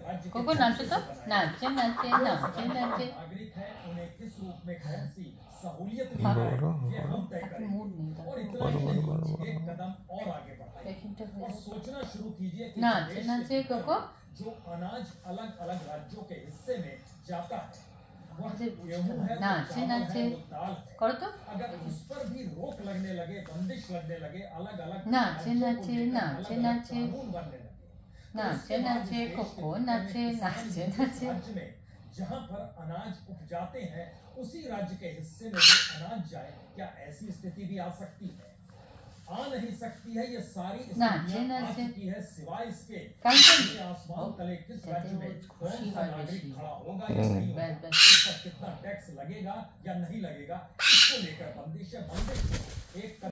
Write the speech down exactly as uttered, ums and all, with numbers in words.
Cocoa नाचो तो नाचे नाचे नाचे नाचे नागरिक है उन्हें किस रूप में कौन सी सहूलियत मूड नहीं था और इतना ही नहीं, एक कदम और आगे बढ़ाइए और सोचना शुरू कीजिए कि नाचे नाचे कोको जो अनाज अलग अलग राज्यों के हिस्से में जाता है वह गेहूं है, नाचे नाचे करो तो अगर उस पर भी रोक लगने लगे, बंदिश लगने लगे, अलग अलग नाचे नाचे नाचे नाचे बनने लगे, नाचे नाचे कोको नाचे नाचे नाचे राज्य में जहाँ पर अनाज उपजाते हैं उसी राज्य के हिस्से में भी अनाज जाए, क्या ऐसी स्थिति भी आ सकती है? आ नहीं सकती है। ये सारी नाचे नाचे है सिवाय इसके आसमान तले किस राज्य में कौन सा नागरिक खड़ा होगा या नहीं होगा, इस पर कितना टैक्स लगेगा या नहीं लगेगा, इसको लेकर बंदिश है। बंदिश एक